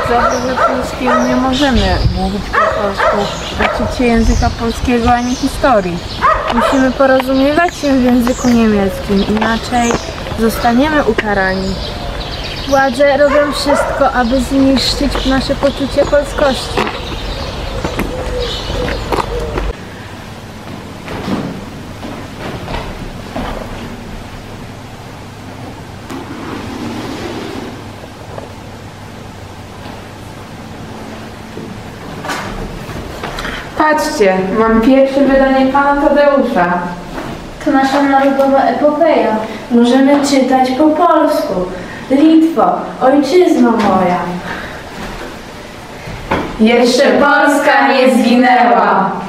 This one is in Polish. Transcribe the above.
Za dobrze polskiego nie możemy mówić po polsku, uczyć się języka polskiego ani historii. Musimy porozumiewać się w języku niemieckim, inaczej zostaniemy ukarani. Władze robią wszystko, aby zniszczyć nasze poczucie polskości. Patrzcie, mam pierwsze wydanie pana Tadeusza. To nasza narodowa epopeja. Możemy czytać po polsku. Litwo, ojczyzno moja. Jeszcze Polska nie zginęła.